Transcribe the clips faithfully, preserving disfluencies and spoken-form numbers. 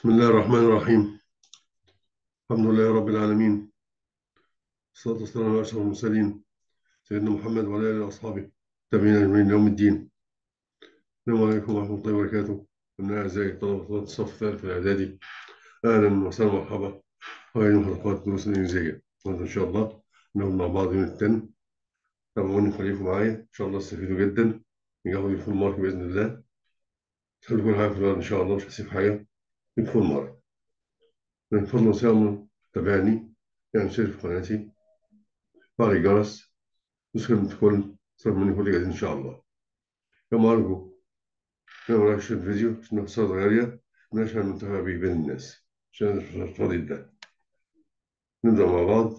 بسم الله الرحمن الرحيم. الحمد لله رب العالمين، والصلاة والسلام على أشرف المرسلين سيدنا محمد وعلى آله وأصحابه تابعين أجمعين يوم الدين. السلام عليكم ورحمة الله وبركاته. أبناء أعزائي طلبة الصف الثالث الإعدادي، أهلا وسهلا ومرحبا وإلى حلقات دروس الإنجليزية. إن شاء الله ناخد مع بعض يوم التن. تابعوني خليكم معايا إن شاء الله تستفيدوا جدا. ناخد الفول مارك بإذن الله. خلي كل حاجة في الورق إن شاء الله، مش هسيب حاجة. الفول مارك من فضل وسام تابعني، يعني شارك في قناتي، فعل الجرس، نسخة من الكل صار مني كل جديد إن شاء الله. كما أرجو كما رأيش الفيديو عشان نخسر غالية ماشي على المنتهى به بين الناس عشان الفاضي ده. نبدأ مع بعض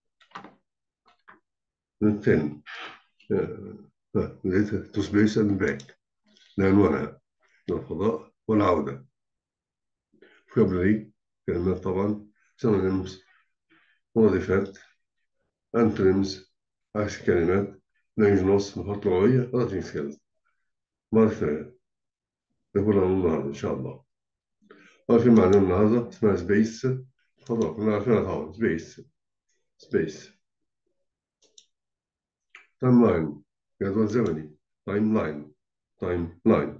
من التاني. لقيت تو سبيس أند باك لعنوانها من الفضاء والعودة. فوكابلري كلمات طبعا، سينونيمز مرادفات، أنتونيمز عكس كلمات، لانجوج نص مهارات لغوية راتنج سكيلز. مرة ثانية ده كل النهاردة إن شاء الله. أول في معلومة النهاردة اسمها سبيس فضاء، كلنا عارفينها طبعا. سبيس سبيس تايم لاين جدول زمني. تايم لاين تايم لاين.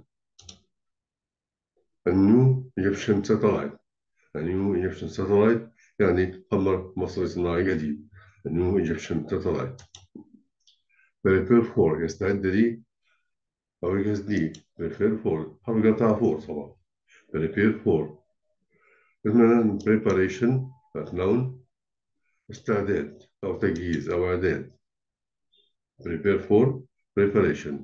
النيو ايجيبشن ساتلايت. النيو ايجيبشن ساتلايت يعني قمر مصري صناعي جديد. النيو ايجيبشن ساتلايت. بريبير فور يستعد لي أو يجهز لي. بريبير فور حرف بتاع فور طبعا. بريبير فور اسمها بريباريشن نون، استعداد أو تجهيز أو إعداد. prepare for preparation.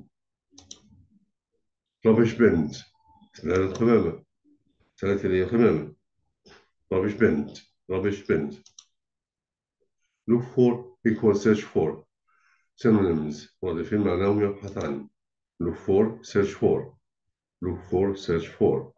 rubbish bins سلالة القمامة. سلالة اللي هي القمامة. rubbish bins rubbish bins. look for equal search for. synonyms مرادفين معناهم يبحث عن. look for search for. look for search for.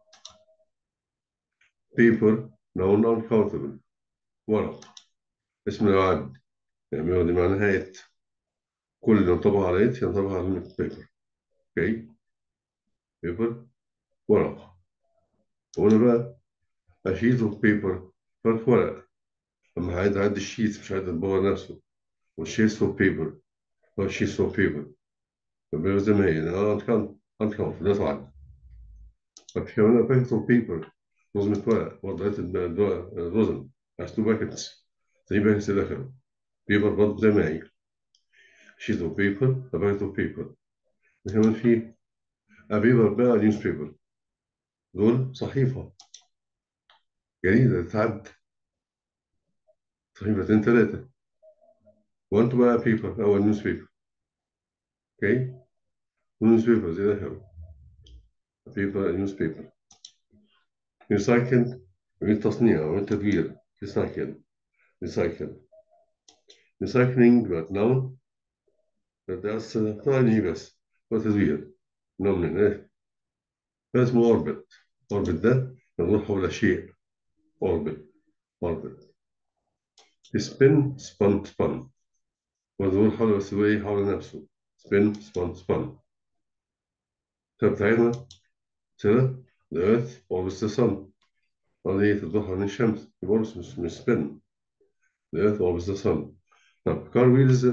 paper noun uncountable ورق اسم العد يعني دي معناها it. كل اللي ينطبق على it ينطبق على كلمة paper. اوكي paper ورق. وهنا بقى a sheet of paper فرق ورق. لما هعد عد الشيت مش عد البابا نفسه. والشيتس اوف بيبر هو شيتس اوف بيبر. البيبر زي ما هي انا انكم انكم ده طبعا. ففي هنا باكت اوف بيبر نظمة ورق وضعت الرزم از تو باكتس زي باكتس داخل بيبر برضه زي ما هي. شيت اوف بيبر باكت اوف بيبر. كمان في بيبر بقى نيوز بيبر. دول صحيفة جريدة تتعد صحيفتين ثلاثة. وانتوا بقى بيبر أو نيوز بيبر. اوكي نيوز بيبر زي ده بيبر نيوز بيبر. ريسايكل للتصنيع والتدوير. ريسايكل ريسايكل ريسايكلينج بقت نون ده ثاني بس وتدوير نوع من ايه. ده اسمه اوربت. اوربت ده يدور حول شيء. اوربت اوربت. سبين سبان سبان ويدور حول بس هو ايه حول نفسه. سبين سبان سبان. بتاعتنا كده the earth orbits the sun. قضية تدور حول الشمس يبقى مش مش سبين. the earth orbits the sun. طب car wheels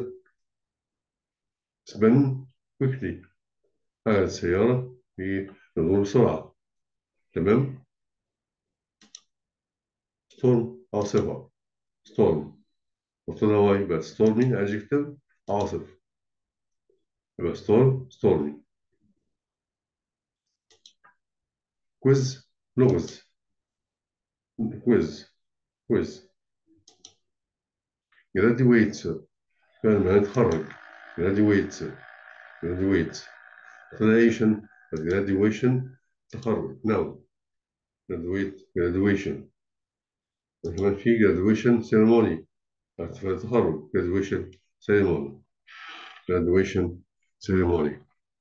spin quickly. هذه السيارة في تدور بسرعة. تمام. ستورم عاصفة. ستورم مبتدأ هو يبقى ستورمي adjective عاصف. يبقى ستورم ستورمي. كويز لغز. كويز كويز. جراديويت كان ما يتخرج. جراديويت جراديويت. graduation graduation تخرج نو. graduate graduation. كمان في graduation ceremony احتفال التخرج. graduation ceremony. graduation ceremony.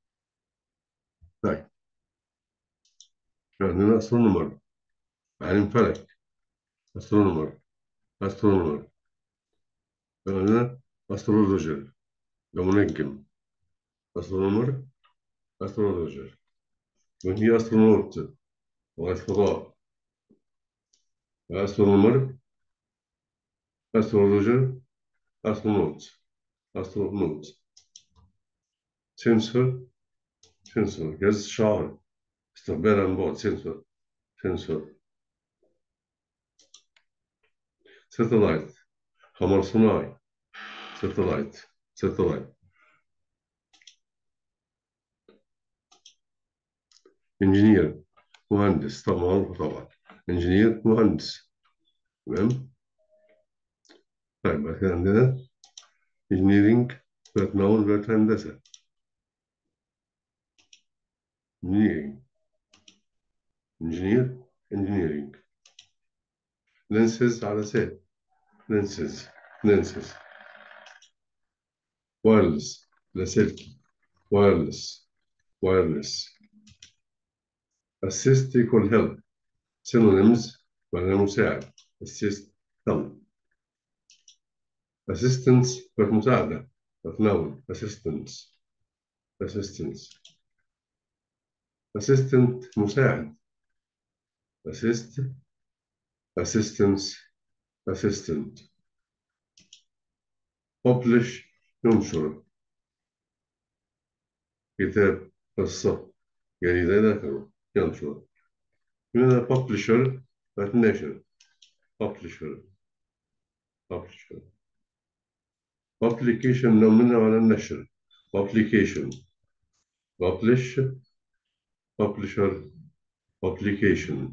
طيب عندنا astronomer عالم فلك. astronomer astronomer. عندنا astrologer ده منجم. astronomer astrologer. وهي astronaut لغاية فضاء. astronomer, astrologer, astronaut, astronaut, sensor, sensor, جهاز شعر، استقبال عن بعد، sensor, sensor, satellite، قمر صناعي، satellite, satellite, engineer، مهندس، طبعا معروف طبعا، engineer مهندس. تمام. طيب بعد كده عندنا engineering، بقت نون، بقت هندسة. engineering، engineer، engineering. lenses، عدسات، lenses، lenses. wireless، لاسلكي، wireless، wireless. assist equal help، synonyms معناه مساعد، assist help. assistance بقت مساعدة، بقت noun، assistance، assistance. assistant مساعد، assist، assistance، assistant. publish ينشر، كتاب، قصة، جريدة إلى آخره، ينشر. هنا publisher بقت ناشر، publisher، publisher. publication نوع منها على النشر، publication. publish، publisher، publication.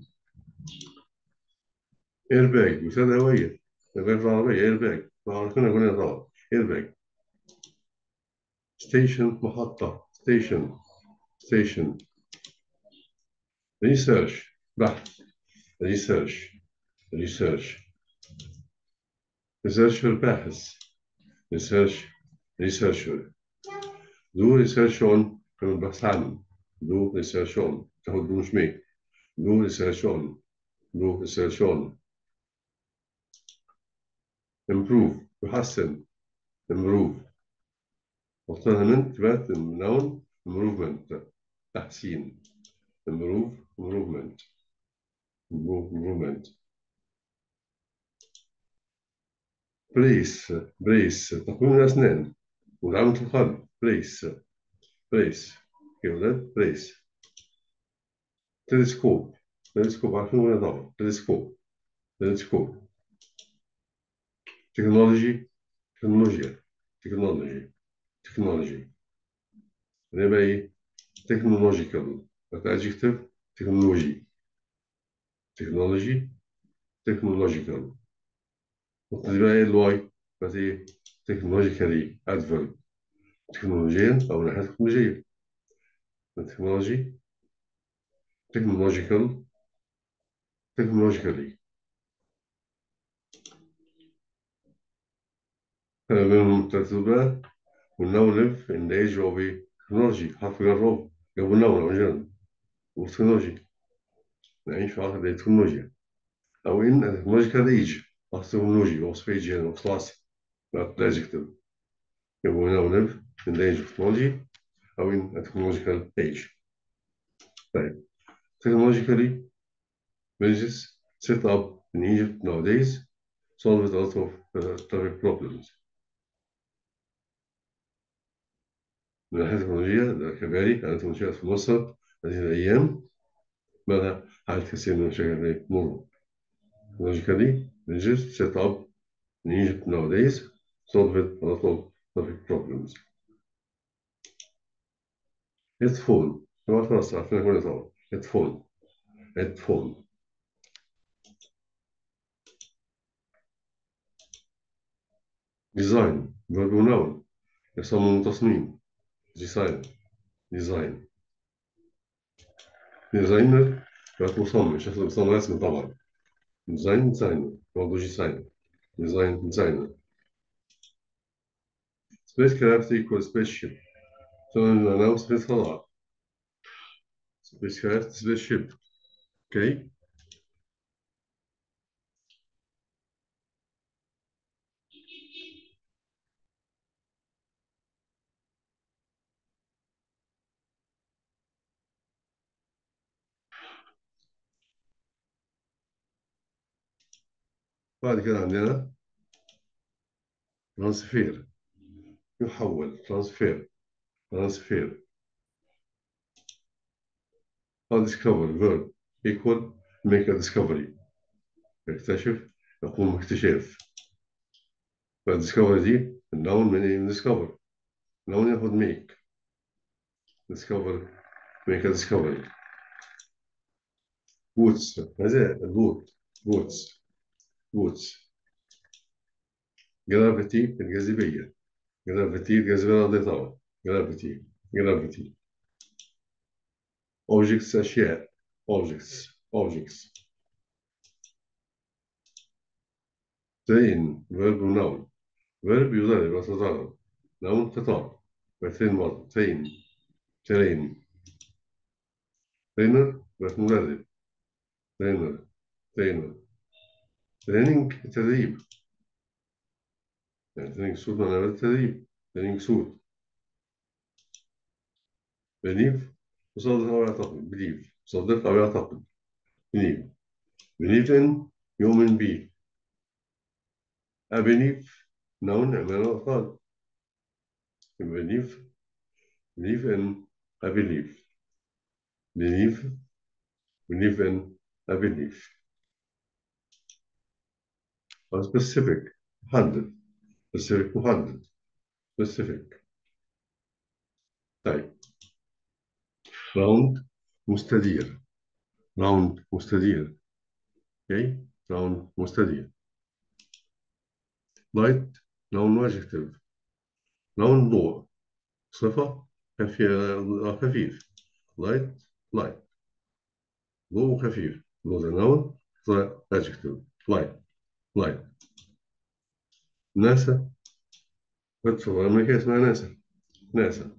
airbag مساعدة هوية، airbag في العربية airbag، عارفينها كلنا طبعا airbag. station محطة، station، station. research بحث، research، research. researcher باحث، research، researcher. do research on كمان البحث عنه، do research on تاخد do مش ميك، do research on، do research on. improve يحسن، improve. alternative بقت noun improvement، تحسين، improve، improvement، improve، improvement. brace، brace تقويم الأسنان ودعامة القلب، brace، brace يا ولاد brace. تلسكوب، تلسكوب عارفين ولا طبعا، تلسكوب، تلسكوب. تكنولوجي، تكنولوجيا، تكنولوجي، تكنولوجي. هنبقى إيه؟ تكنولوجيكال، adjective، تكنولوجي، تكنولوجي، تكنولوجيكال. نقطة بقى إيه الواي؟ بس إيه؟ تكنولوجيكالي، adverb، تكنولوجيا أو ناحية تكنولوجية. تكنولوجي، تكنولوجيكال، تكنولوجيكالي. منهم ترتيبات. we now live in the age of a technology، حرف جر، جابوا النون أو جن، وتكنولوجي، نعيش في عصر التكنولوجيا، أو in a technological age، عصر التكنولوجيا، وصف age يعني وصف عصر، not adjective. يبقى we now live in the age of technology أو in a technological age. طيب technologically villages set up in Egypt nowadays solve a lot of uh, traffic problems. من ناحية التكنولوجيا كذلك كانت منشأة في مصر هذه الأيام ماذا؟ حل كثير من المشاكل تمر. Logically, villages set up in Egypt nowadays solve a lot of traffic problems. headphone طبعا خلاص عارفين كلنا طبعا headphone، headphone. design verb noun يصمم تصميم، design، design. designer بقت مصمم، شخص مصمم رسمي طبعا، design designer برضه design، design designer. spacecraft equal spaceship ثم نعم سبيس فضاء، spacecraft spaceship. اوكي. بعد كده عندنا ترانسفير، يحول. ترانسفير ترانسفير أو discover verb equal make a discovery، يكتشف، يقوم باكتشاف. فالديسكفري دي النون من ايه؟ من discover. نون ياخد make. discover make a discovery. boots، هذا البوت. boots boots. gravity الجاذبية. gravity الجاذبية الأرضية طبعا. gravity gravity. objects أشياء. objects objects. train verb noun. verb يضارب وتضارب. noun خطاب. وtrain برضه train train. trainer بقت مدرب. trainer trainer. training تدريب. يعني training suit معناها تدريب. training suit. believe مصدق أو يعتقد. believe مصدق أو يعتقد. believe believe in يؤمن به. I believe noun عمانة أفعال. believe believe in I believe. believe believe in I believe. أو specific محدد. specific محدد. specific. طيب round مستدير. round مستدير. اوكي round مستدير. light noun adjective. noun ضوء. صفة خفيف خفيف. light light. ضوء خفيف. ضوء ده noun. adjective light light. ناسا. بس أمريكا اسمها ناسا. ناسا.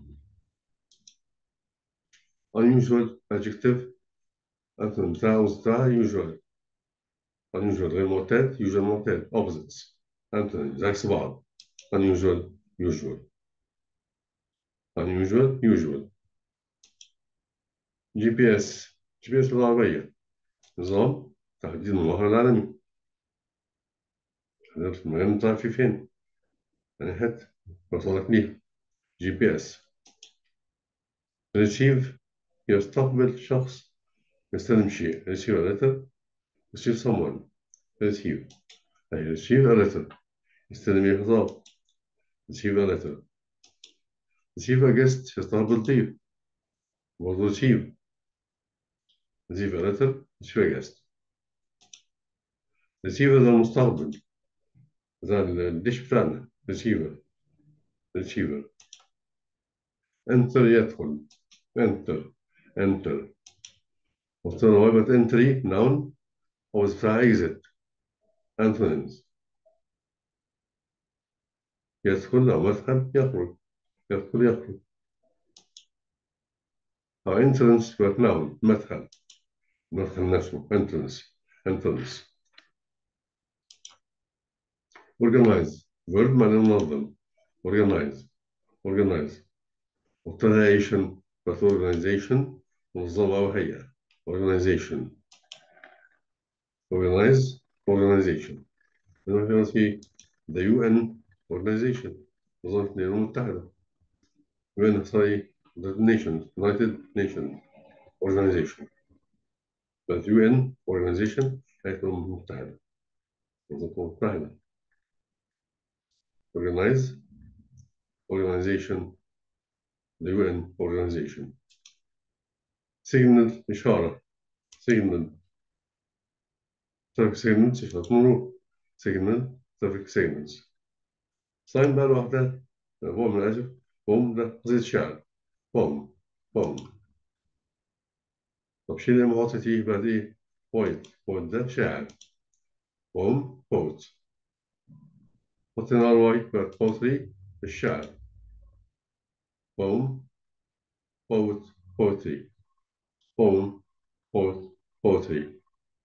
unusual adjective أنت بتاع بتاع usual. unusual غير معتاد. usual معتاد opposites. أنت عكس بعض. unusual usual. unusual usual. جي بي اس. جي بي اس بالعربية نظام تحديد المظهر العالمي. عرفت المكان أنت في فين؟ يعني حتة وصلك ليه. جي بي اس. ريسيف يستقبل شخص يستلم شيء. receive a letter. receive someone. receive أي receive a letter يستلم خطاب. receive a letter. receive a guest يستقبل ضيف. برضه receive. receive a letter. receive a guest. receive ده المستقبل. ده الدش بتاعنا. receiver. receiver. enter يدخل. enter enter. وصلنا لغاية entry noun أو بتاع exit. antonyms. يدخل أو مدخل يخرج. يدخل يخرج. أو entrance بقت noun مدخل. مدخل نفسه entrance. entrance. organize verb معناه منظم. organize organize. organization بقت organization منظمة أو هيئة. organization. organize organization. هنا في the يو إن organization منظمة الأمم المتحدة. UN sorry the nations United Nations organization. but يو إن organization هيئة الأمم المتحدة. منظمة الأمم المتحدة. organize organization the يو إن organization. signal إشارة. signal traffic signals إشارة مرور. signal traffic signals. sign بقى لوحدها هو من الألف. بوم ده قصيدة شعر. بوم بوم. طب شيل المعاطفة تيجي بعد إيه؟ بويت. بويت ده شاعر. بوم بوت. حطينا الواي بعد بوتري الشعر. بوم بوت بوتري. بوم بوت بوتري.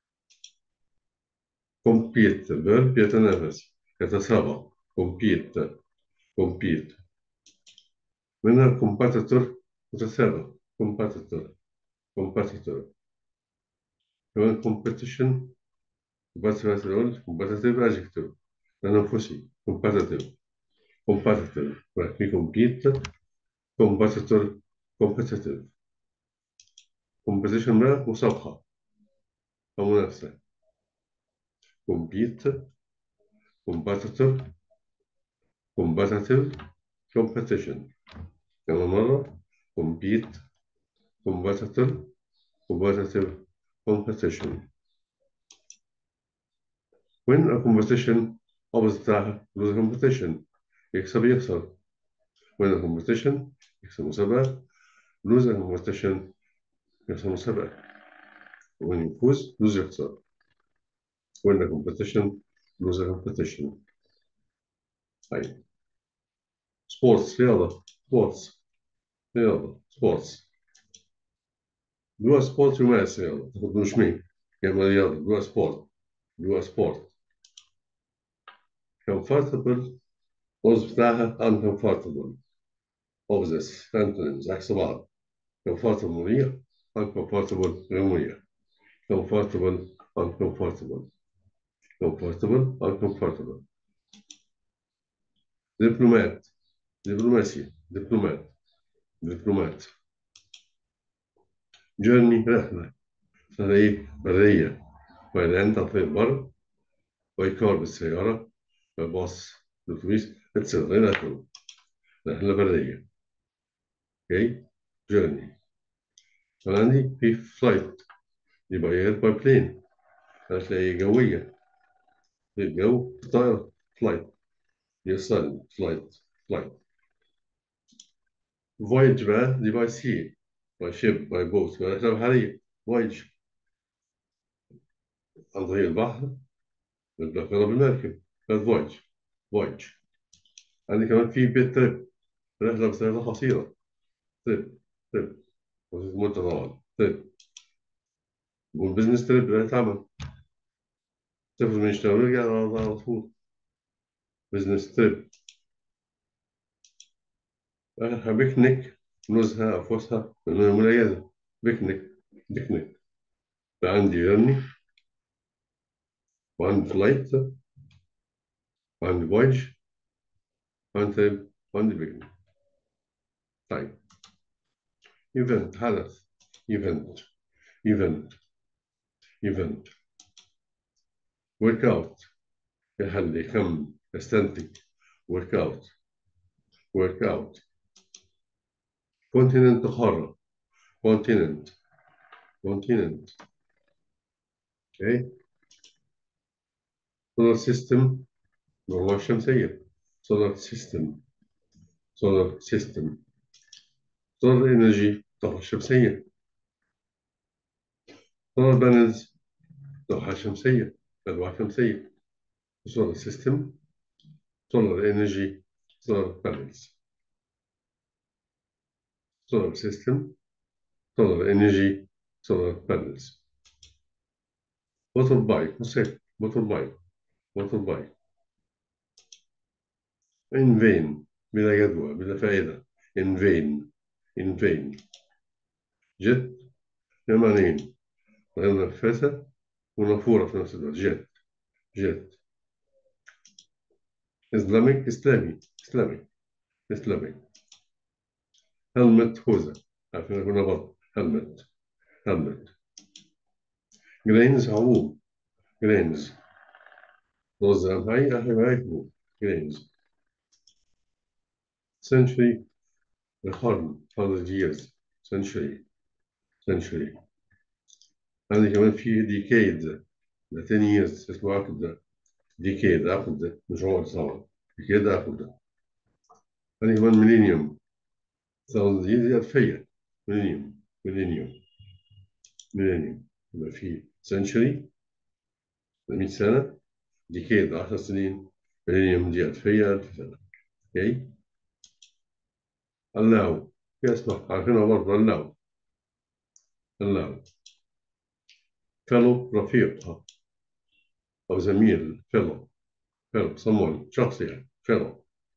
compete verb يتنافس يتسابق. compete compete. منها competitor متسابق. competitor competitor. كمان competition competitive نقول competitive adjective تنافسي competitive competitive في compete competitor competitive competition بقى مسابقة أو منافسة compete competitor competitive competition كمان مرة compete competitor competitive competition when a competition opposite بتاعها lose a competition يكسب يخسر when a competition يكسب مسابقة lose a competition يخسر مسابقة when يفوز lose يخسر when a competition lose a competition طيب سبورتس رياضة سبورتس رياضة سبورتس جوا سبورت يمارس رياضة تاخد مش مين يعمل رياضة جوا سبورت جوا سبورت comfortable القوس بتاعها uncomfortable opposites antonyms عكس بعض comfortable مريح uncomfortable غير مريح comfortable uncomfortable comfortable uncomfortable diplomat دبلوماسي دبلومات دبلومات journey رحلة سفرية برية وإعلان تطبيق بر بايكار بالسيارة باص بالأتوبيس اتسيترا إلى آخره رحلة برية أوكي journey أنا عندي في flight يبقى اير باي بلين هتلاقي جوية في الجو طائرة flight يصل flight flight voyage بقى دي باي سي باي شيب باي بوت بقى رحلة بحرية voyage عن طريق البحر بالبقرة بالمركب ده voyage voyage عندي كمان في بيت تريب رحلة بسيارة قصيرة تريب تريب مدة طبعا تريب والبزنس تريب رحلة عمل تفرج من يشتغل ويرجع على على طول بزنس تريب آخر بيكنيك نزهة أو فسحة من المميزة بيكنيك بيكنيك فعندي يرني وعندي فلايت وعندي فويج وعندي تريب وعندي بيكنيك طيب ايفنت حدث ايفنت ايفنت ايفنت ورك اوت يحل يكمل يستنتج ورك اوت ورك اوت كونتيننت قارة كونتيننت كونتيننت اوكي سولار سيستم المجموعة الشمسية سولار سيستم سولار سيستم سولار انرجي الطاقة الشمسية سولار بانلز طاقة شمسية ألواح شمسية سولار سيستم سولار انرجي سولار بانلز سولار سيستم سولار انرجي سولار بانلز موتور بايك موتوسيكل موتور بايك موتور بايك in vain بلا جدوى بلا فائدة in vain in vain جت يمانين غير نفاثة ونافورة في نفس الوقت جت جت إسلاميك إسلامي إسلامي إسلامي هلمت خوذة عارفين كنا بط هلمت هلمت جرينز عموم جرينز رز أمعي أحب هاي جرينز century القرن hundred years century century عندي كمان في decade ده ten years اسمه عقد ده decade عقد ده مش عقد طبعا decade عقد ده عندي كمان millennium thousand years دي ألفية millennium millennium millennium يبقى في century مية سنة decade عشر سنين millennium دي ألفية ألف سنة اوكي allow يسمح عارفينها برضه allow allow fellow رفيق أو زميل fellow fellow someone شخص يعني fellow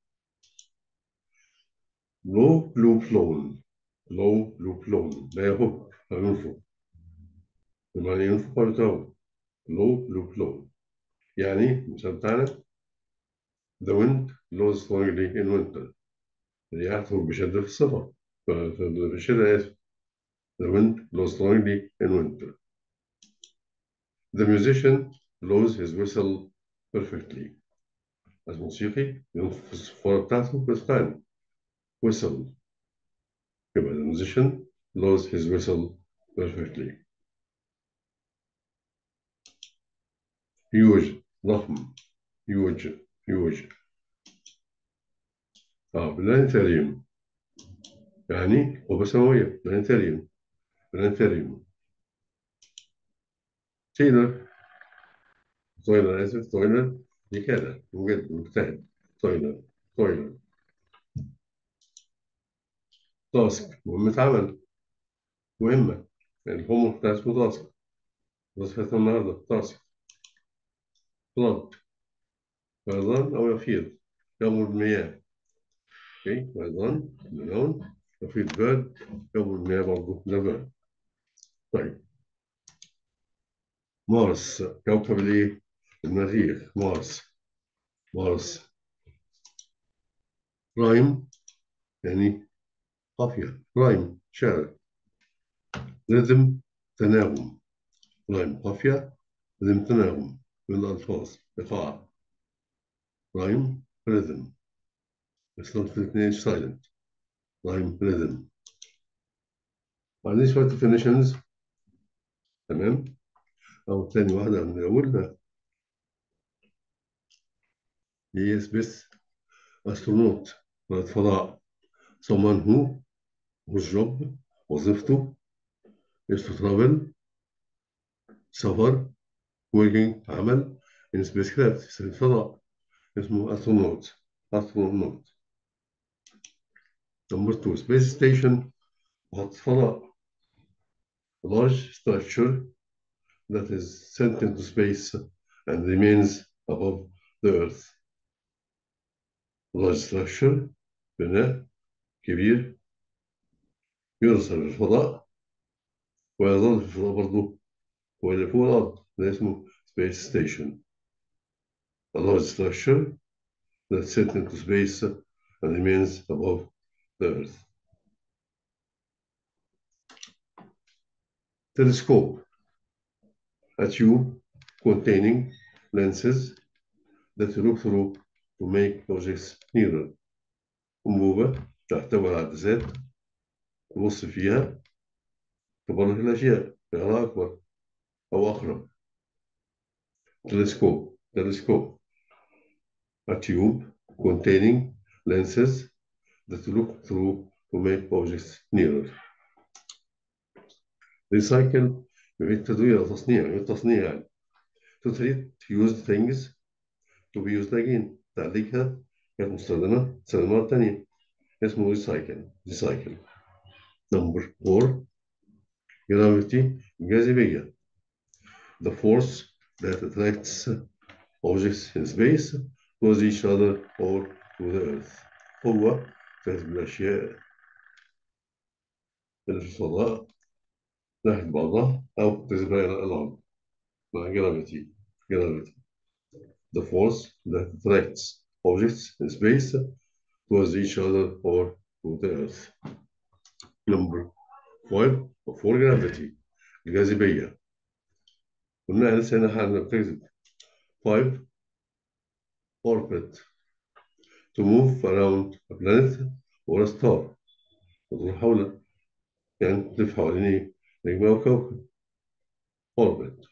low blue flown low blue flown لا يهب لا ينفق بمعنى ينفق ولا يتهوى low low flow. يعني المثال بتاعنا the wind blows strongly in winter. الرياح تهب بشدة في الصيف. في الشتاء آسف. The wind blows strongly in winter. The musician blows his whistle perfectly. الموسيقي ينفخ الصفارة بتاعته بإتقان. whistle. يبقى the musician blows his whistle perfectly. huge ضخم. huge huge. اه planetarium يعني قبة سماوية. planetarium planetarium. tailor تويلر آسف تويلر دي كده مجد مجتهد. تويلر تويلر. تاسك مهمة عمل. مهمة يعني الهوم بتاع اسمه تاسك. وظيفة النهاردة تاسك. بلاد فيضان أو يفيض. يوم المياه. أوكي فيضان اللون. يفيض بارد. يوم المياه برضه ده بارد. طيب مارس كوكب الإيه؟ المريخ مارس. مارس رايم يعني قافية. رايم شعر. ريذم تناغم. رايم قافية. ريذم تناغم من الألفاظ إيقاع. رايم ريذم. بس not في الاثنين silent. رايم ريذم. وعندي شوية definitions. تمام. أو تاني واحدة من الأول. هي بس أسترونوت رائد فضاء. someone who whose job وظيفته is to travel سفر working عمل in spacecraft في الفضاء اسمه astronaut. astronaut. number two space station محطة فضاء. large structure that is sent into space and remains above the earth. large structure بناء كبير يرسل للفضاء ويظل في الفضاء برضه واللي فوق الأرض ده اسمه space station. a large structure that's sent into space and remains above the earth. Telescope. A tube containing lenses that look through to make objects nearer. أنبوبة تحتوي على عدسات تبص فيها تبرر الأشياء بأعلى أكبر أو أقرب. Telescope. Telescope. A tube containing lenses that look through to make objects nearer. Recycle يعيد تدوير أو تصنيع. يعيد تصنيع يعني. To treat used things to be used again. تعليقها كانت مستخدمة تستخدم مرة تانية. اسمه recycle. recycle. Number four. Gravity جاذبية. The force that attracts objects in space towards each other or to the earth. قوة تجذب الأشياء اللي في الفضاء ناحية بعضها أو تجذبها إلى الأرض. مع gravity. gravity. The force that attracts objects in space towards each other or to the earth. Number five. For gravity الجاذبية. قلنا لسه هنا حاجة بتجذب. five. Orbit to move around a planet or a star. تدور حوله يعني تلف حوالين نجم أو كوكب. Orbit.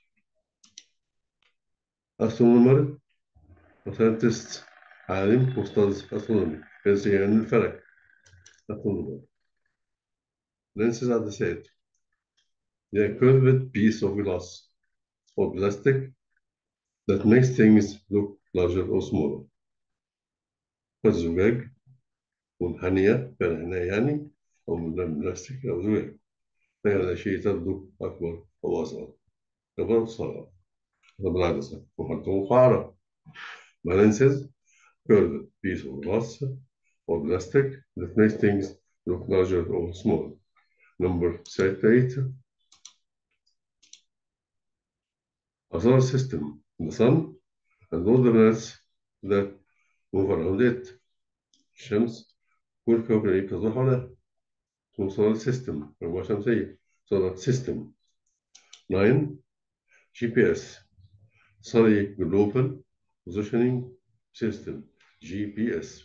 Astronomer scientist عالم مستوى astronomy يعني الفلك. astronomer. Lenses عدسات. They are curved piece of glass or plastic that makes things look larger or smaller. الزجاج منحنية كالعناية يعني أو من بلاستيك أو زجاج فيها شيء تبدو أكبر أو أصغر كبر أو صغر. هذا بالعدسة وحتى مقعرة. lenses curved piece of glass or plastic that makes things look larger or smaller. Number thirty-eight. A solar system, the sun and all the planets that move around it. الشمس والكوكب اللي بتدور حولها اسمه solar system مجموعة شمسية solar system. nine. G P S sorry Global Positioning System G P S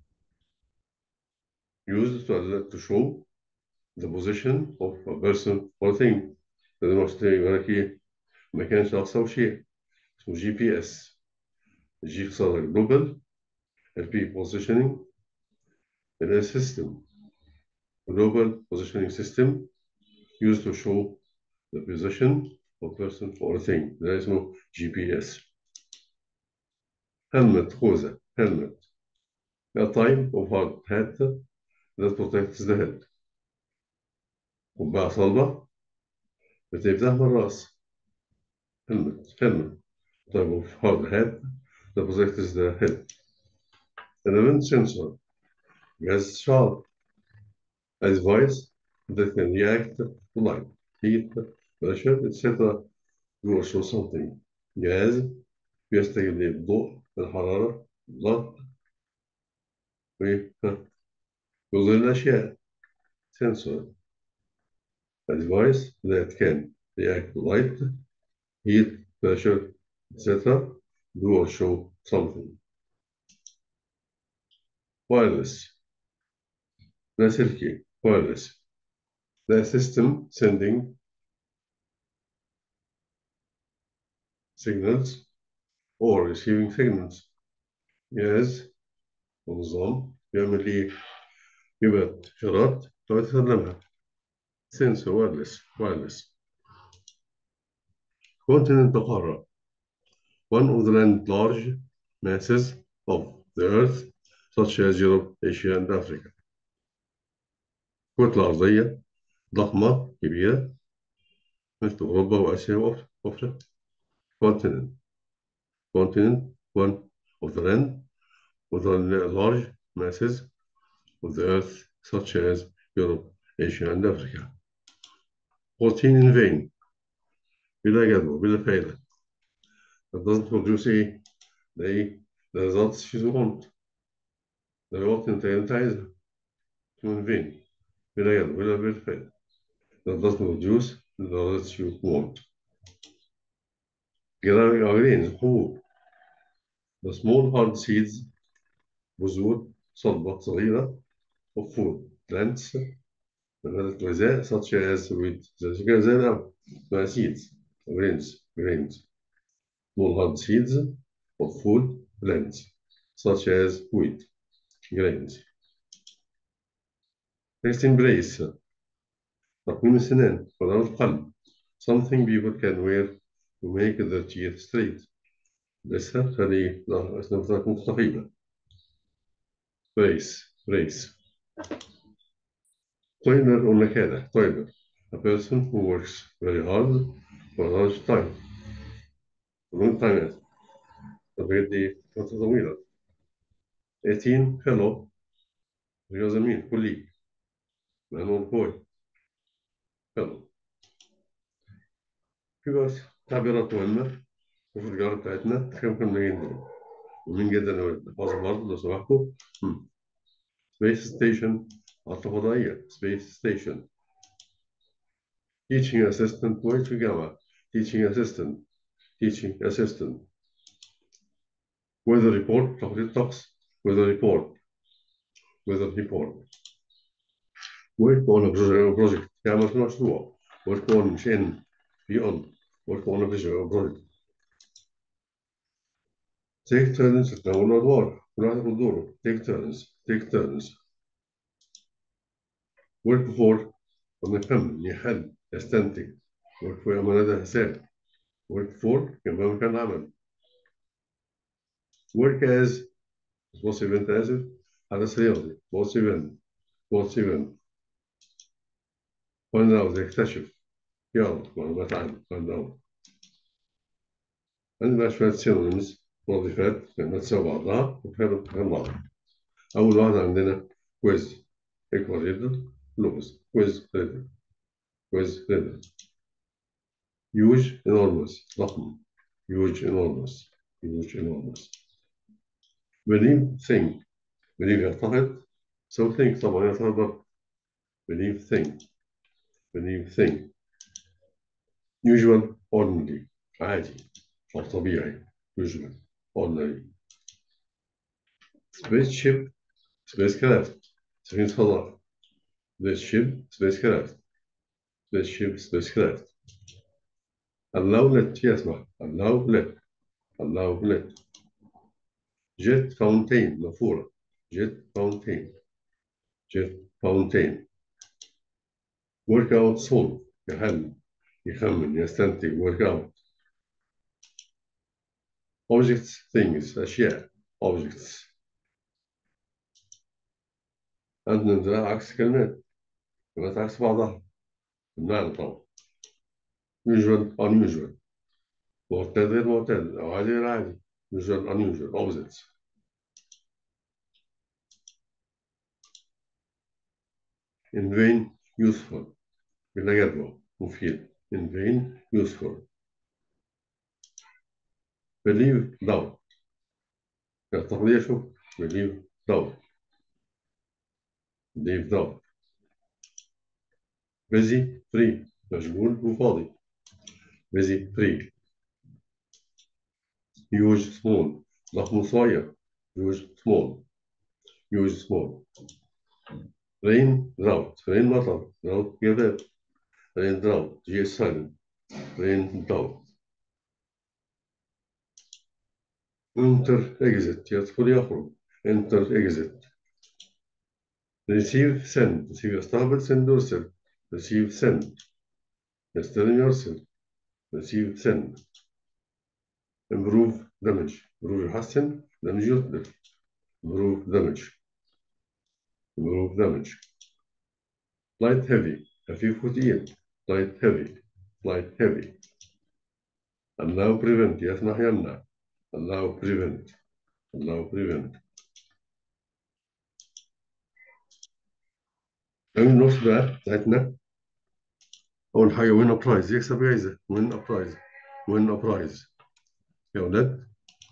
used to, to show the position of a person or thing. لازم أشتري يقول لك إيه مكان شخص أو شيء اسمه جي بي اس. الجي اختصار جلوبال، البي positioning، ال system global positioning system used to show the position of person or thing ده اسمه جي بي اس. helmet خوذة helmet a type of hard hat that protects the head. قبعة صلبة بتفتح من الرأس. helmet helmet type of hard hat that protects the head. an event sensor جهاز شعر a device that can react to light, heat, pressure, et cetera to show something. جهاز بيستجيب للضوء، الحرارة، الضغط، ويظهر الأشياء. sensor a device that can react to light, heat, pressure, et cetera do or show something. wireless لاسلكي wireless the system sending signals or receiving signals. جهاز ونظام بيعمل إيه؟ يبعت إشارات تقعد تسلمها. sensor wireless wireless. continent قارة one of the land large masses of the earth such as Europe, Asia and Africa. كتلة أرضية ضخمة كبيرة مثل أوروبا وآسيا وأفريقيا. continent continent one of the land with the large masses of the earth such as Europe, Asia and Africa. fourteen in vain بلا جدوى بلا فايدة. It doesn't produce إيه؟ ده إيه؟ the results she want. ده الوقت أنت أنت عايزها. in vain بلا جدوى بلا بلا فايدة. That doesn't produce the results you want. grains حبوب. The small hard seeds بذور صلبة صغيرة of food plants نباتات غذاء such as wheat زي كده زي الأول اسمها seeds grains grains small hard seeds of food plants such as wheat grains. resting brace تقويم السنان قدرات القلب something people can wear to make their teeth straight لسه تخلي أسنانك مستقيمة. brace brace toiler or مكانة toiler a person who works very hard for a large time long time بجد فترة طويلة. eighteen fellow اللي هو زميل colleague معنوه boy fellow. في بس تعبيرات مهمة وفي الجارة بتاعتنا تخيل كنا جدا ومين جدا نحفظها برضه لو سمحتوا. space station عطلة فضائية space station. teaching assistant كويس في الجامعة teaching assistant teaching assistant. weather report تقرير طقس weather report weather report. work on a project يعمل في مشروع work on مش in في on work on a project. take turns تناول الأدوار كل واحد ياخد دوره take turns take turns. work for نكمل يحل يستنتج work for يعمل هذا حساب work for يبقى مكان عمل. work as sports event آسف حدث رياضي sports event sports event. find out يكتشف يعرف معلومات عنه find out. عندنا شوية synonyms وظيفات كلمات سوا بعضها وفهم فهم بعضها. أول واحدة عندنا quiz equal reader لغز quiz reader quiz reader. huge enormous ضخم huge enormous huge enormous. believe think believe يعتقد so think طبعا يعتبر believe think believe think usual ordinary عادي أو طبيعي usual ordinary spaceship spacecraft سفينة فضاء spaceship spacecraft spaceship spacecraft allow let يسمح allow let allow let jet fountain نافورة jet fountain jet fountain work out solve يحل يخمن يستنتج work out objects things أشياء objects عندنا ده عكس كلمات كلمات عكس بعضها بمعنى طبعا usual unusual معتاد غير معتاد أو عادي غير عادي usual unusual opposites in vain useful بلا جدوى مفيد in vain useful believe doubt التقليد شوف believe doubt believe doubt busy free مشغول وفاضي busy free huge small ضخم صغير huge small huge small rain drought rain مطر drought جفاف rain drought G is silent rain drought enter exit يدخل يخرج enter exit receive send receive يستقبل send يرسل receive send يستلم يرسل receive send improve damage improve يحسن damage يتلف improve damage improve damage light heavy خفيف وثقيل light heavy light heavy allow prevent يسمح يمنع allow prevent allow prevent من النص بقى بتاعتنا أول حاجة win a prize يكسب جايزة win a prize win a prize يا ولاد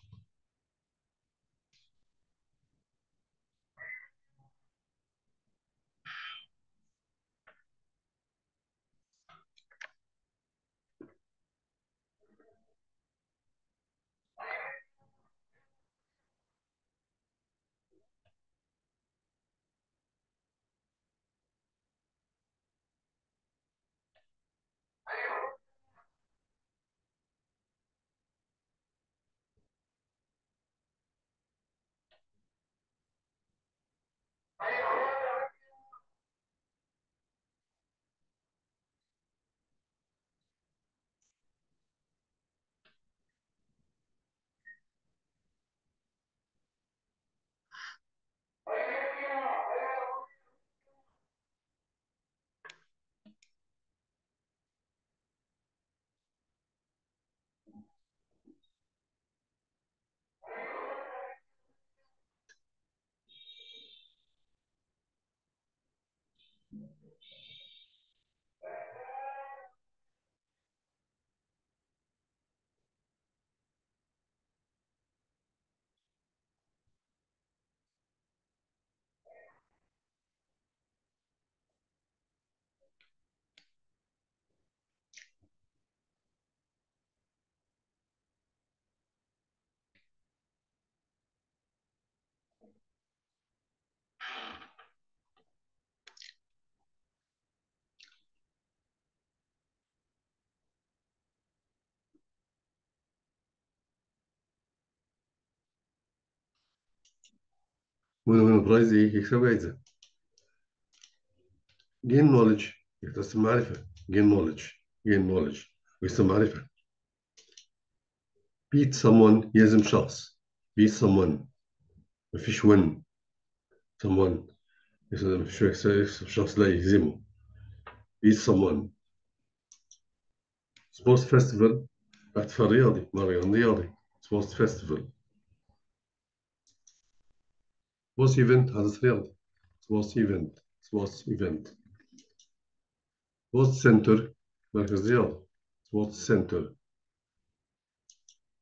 win win a prize إيه يكسب جايزة gain knowledge يكتسب معرفة gain knowledge gain knowledge ويكسب معرفة beat someone يهزم شخص beat someone مفيش win someone مفيش يكسب شخص لا يهزمه beat someone sports festival احتفال رياضي مهرجان رياضي sports festival sports event حدث رياضي sports event sports event sports center مركز رياضي sports center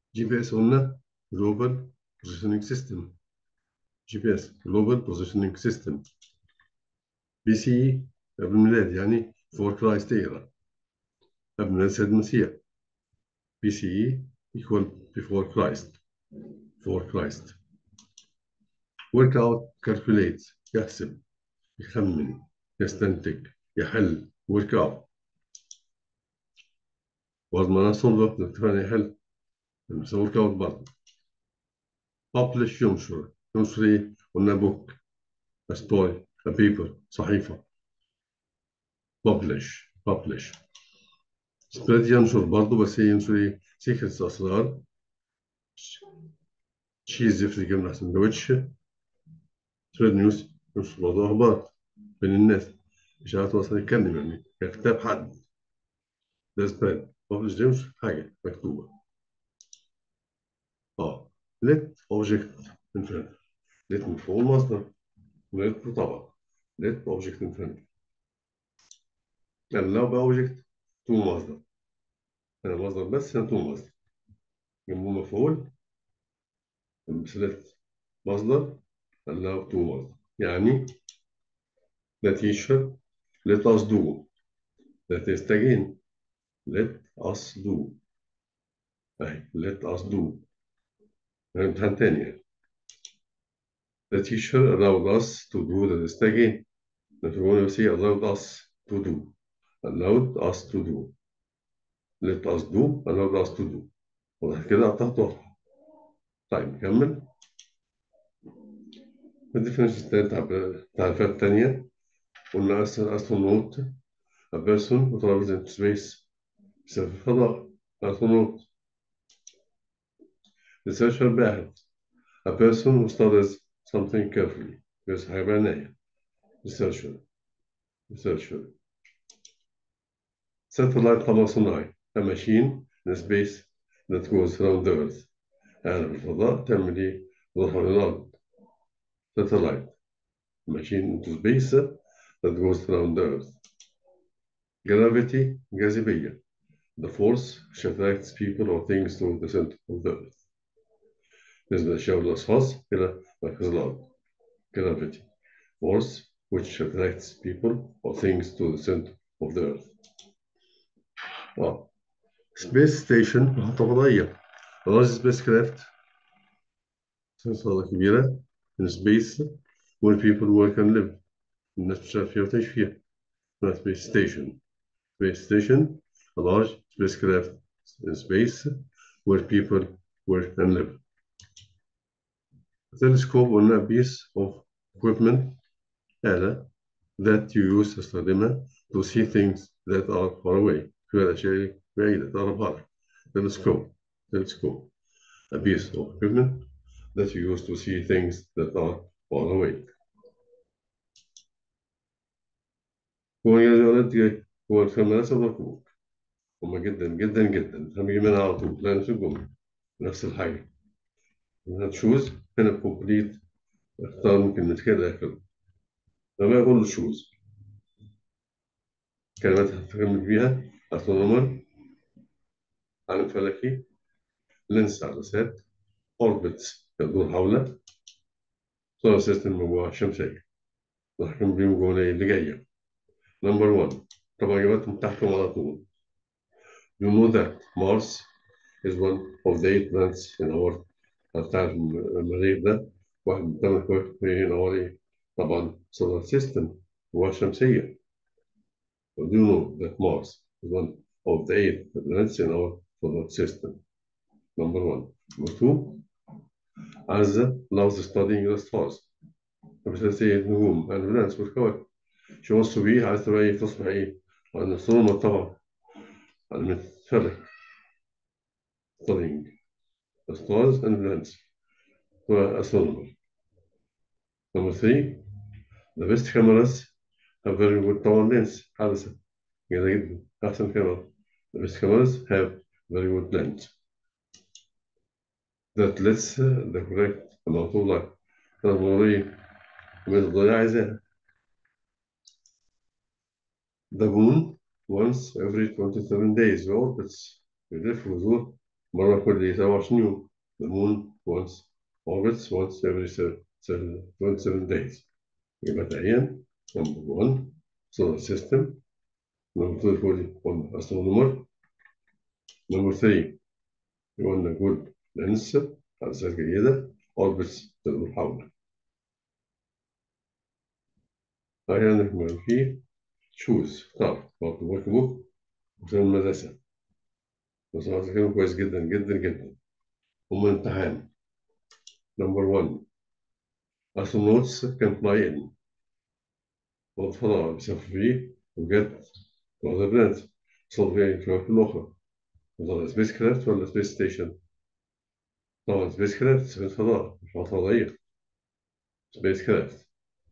جي بي اس قلنا Global Positioning System. جي بي اس Global Positioning System. بي سي إي قبل الميلاد يعني for Christ era. قبل ميلاد سيد المسيح. بي سي إي equal before Christ. for Christ. work out calculate يحسب يخمن يستنتج يحل work out. برضه ما نصل له يحل بس work out برضه. publish ينشر ينشر ايه؟ قلنا book a story a paper صحيفة. publish publish. spread ينشر برضه بس ايه ينشر ايه؟ secrets أسرار. تشيز يفرق جبنة سندوتش. spread news ينشر برضه أخبار بين الناس مش عارف أصلا يتكلم يعني كتاب حد. ده spread. publish ده ينشر حاجة مكتوبة. اه let object infinite. let مفعول مصدر. let طبعا let object infinite. يعني لو بقى object تو مصدر. أنا مصدر بس أنا تو مصدر. جنبه مفعول مثلث مصدر allow to مصدر يعني the teacher let us do that is again let us do أهي let us do امتحان تاني يعني the teacher allowed us to do that is again نتقول نفسي allowed us to do allowed us to do let us do allowed us to do واضح كده أعتقد واضح. طيب نكمل الديفينيشن التانية تعريفات تانية قلنا astronaut a person who travels into space بسبب الفضاء astronaut. researcher باحث a person who studies something carefully بس حاجة بعناية. researcher researcher. satellite قمر صناعي a machine in space that goes around the earth يعني في الفضاء تعمل إيه؟ تدور حول الأرض. satellite machine into space that goes around the earth. gravity جاذبية the force which attracts people or things to the center of the earth. جذب الأشياء والأشخاص إلى مركز الأرض. gravity force which attracts people or things to the center of the earth. آه. space station محطة فضائية large spacecraft صالة كبيرة in space where people work and live الناس بتشتغل فيها وتعيش فيها اسمها space station. space station a large spacecraft in space where people work and live. telescope قلنا a piece of equipment آلة that you use تستخدمها to see things that are far away في الأشياء بعيدة تقربها لك. telescope telescope a piece of equipment that you use to see things that are far away. هو يا ولد هو الخماسة والركوب هما جدا جدا جدا هنيجي منها على طول لا نفس الجملة نفس الحاجة. هتشوز هنا كومبليت اختار ممكن من كده آخر لما يقول له شوز كلمات هتكمل بيها أسترونومر عالم فلكي لينس عدسات أوربتس يدور حوله سولار سيستم مجموعة شمسية نحكم بيهم جملة اللي جاية. نمبر واحد طبعا إجاباتهم تحتهم على طول. You know that Mars is one of the eight planets in our بتاع المريخ ده واحد من ثمان كواكب in our إيه؟ طبعا solar system هو شمسية. Do you know that Mars is one of the eight planets in our solar system? Number one. Number two. Azza loves studying the stars. بتسأل النجوم البلانس والكواكب. She wants to be عايز تبقى إيه تصبح إيه؟ وأن الصوم طبعا على الفلك. Studying the stars and planets. هو astronomer. Number three. The best cameras have very good طبعا lens حدثة جيدة جدا أحسن كاميرا. The best cameras have very good lens. That lets the correct amount of light. الضرورية من الضياع عايزاها. The moon once every twenty-seven days orbits يلف ويدور مرة كل سبعة وعشرين يوم. The moon once orbits once every seven, seven, twenty-seven days. يبقى تحديدا number one solar system. number two يقول قلنا astronomer. number three قلنا good lens عدسات جيدة orbits تدور حوله. أحيانا نكمل فيه shoes اختار برضه ورك بوك وسام المدرسة. بس هذا كلام كويس جدا جدا جدا. هم امتحان. number one astronauts can fly in. والفضاء بيسافر فيه وجت وهذا بلانت وصل فيه الكواكب الأخرى. وصل سبيس كرافت ولا سبيس ستيشن؟ طبعا سبيس كرافت سفينة فضاء مش فضائية. سبيس كرافت.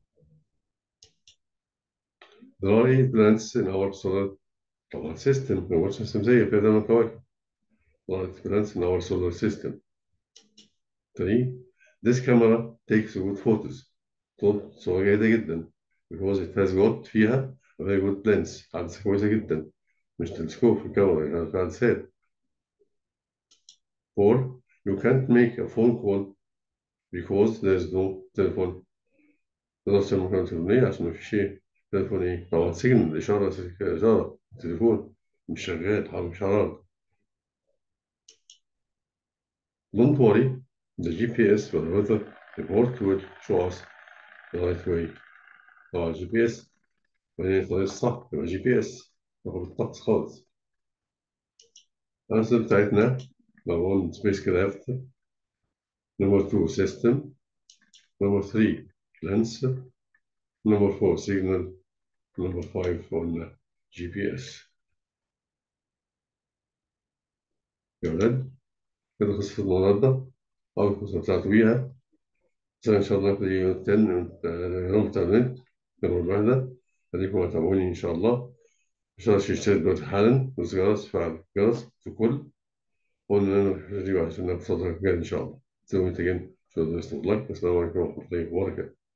There are eight planets in our solar طبعا system. هو سيستم زي فيها ثمان كواكب. There are eight planets in our solar system. three. This camera takes good photos. صوت صورة جيدة جدا. because it has got فيها a very good lens عدسة كويسة جدا. مش تلسكوب في الكاميرا يعني في عدسات. four. You can't make a phone call because there's no telephone. تقدر تعمل مكالمة تليفونية عشان ما فيش إيه تليفون إيه طبعا سيجنال إشارة إشارة تليفون مش شغال أو مش شغال. Don't worry, the G P S will weather report will show us the right way. طبعا جي بي إس وهي الطريق الصح يبقى جي بي إس ناخد الطقس خالص. الأنسر بتاعتنا number one سبيس كرافت. number two system. number three lens. number four signal. number five قلنا جي بي إس. يا ولاد كده قصة النهاردة أول قصة بتاعته بيها. بس إن شاء الله في يوم تاني يوم تاني يوم الواحدة. خليكم تابعوني إن شاء الله. إن شاء الله تشترك دلوقتي حالا والجرس فعل الجرس في كل قلنا أنا في عشان نبسطك إن شاء الله. So once again, so best of luck. Assalamu alaikum wa rahmatullahi wa barakatuh.